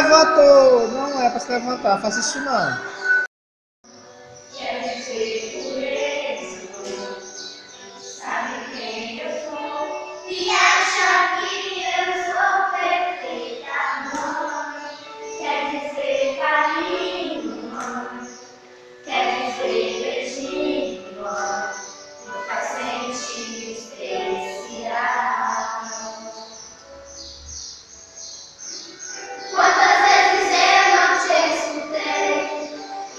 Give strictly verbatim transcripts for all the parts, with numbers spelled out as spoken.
levantou. Não é pra se levantar, faça isso não. Quero ser pureza, sabe quem eu sou e acha que eu sou perfeita, mãe. Quer dizer carinho, mãe. Quer dizer beijinho, mãe. Me faz sentir especial. Quantas vezes eu não te escutei?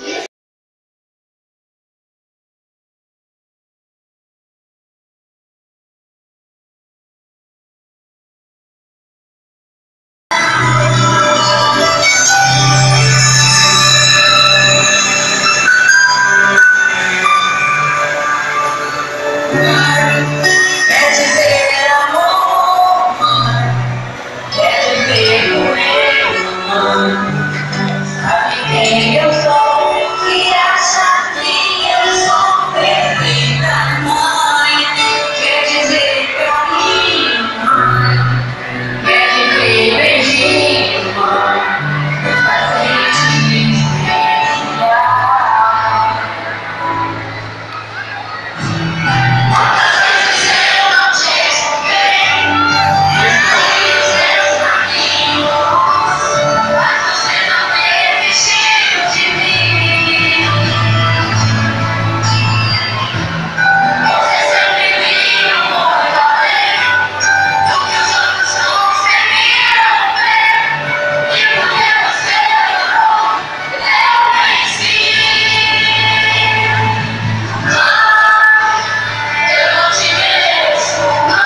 Quer dizer amor, mãe. Quer dizer doer, mãe. Sabe quem eu sou e acha que eu sou perfeita, mãe. Quer dizer carinho, mãe. Quer dizer beijinho, mãe. Faz sentir especial. Quantas vezes eu não te escutei? Descobri seus caminhos, mas você não teve cheiro de mim. Você sempre viu muito além do que os outros conseguiram ver. E porque você adorou, eu venci. Eu não te mereço,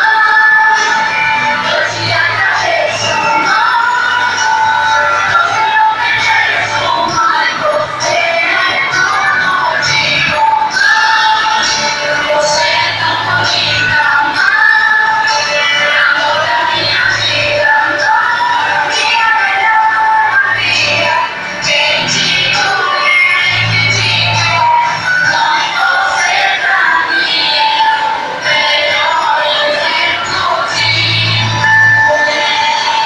mãe. Eu te agradeço, mãe. Você não merece, mãe. Você é tudo de bom, mãe. Você é tão bonita, mãe. Amor da minha vida, mãe. Minha melhor amiga. Quem te conhece, te quer. Mãe, você pra mim é o melhor exemplo de mulher.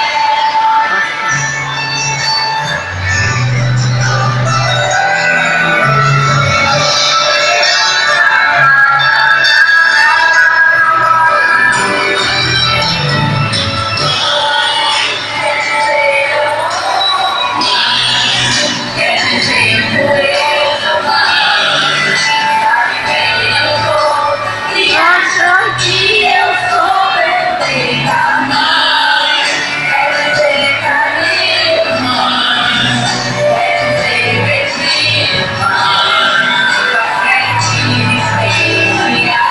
Quer dizer pureza, mãe. Sabe quem eu sou e acha que eu sou perfeita, mãe. Quer dizer carinho, mãe. Quer dizer beijinho, mãe. Faz sentir especial.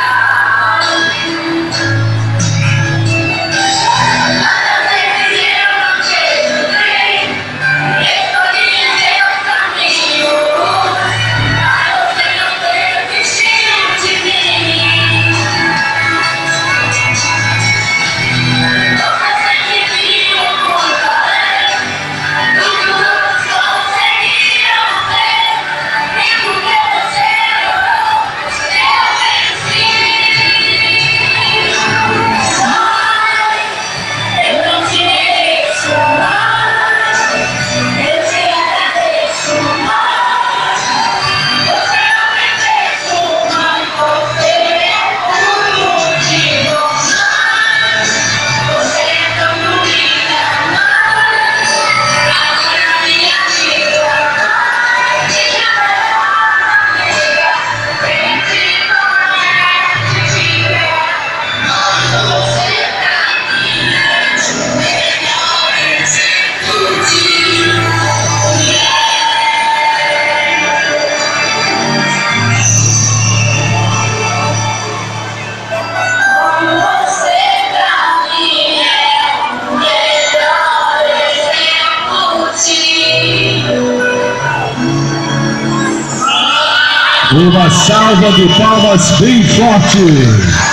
Quantas vezes eu não te escutei? Escolhi seus caminhos, mas você não teve cheiro de mim. Você sempre viu muito além do que os outros conseguiram ver. E porque você adorou, eu venci. Mãe, eu não te mereço, mãe. Eu te agradeço, mãe. Você não merece, mãe. Você é tudo de bom, mãe. Você é tão bonita, mãe. Agora minha vida, mãe. Minha melhor amiga. Quem te conhece, te quer. Mãe, você pra mim é o melhor exemplo de mulher. Você pra mim é o melhor exemplo de Uma salva de palmas bem forte.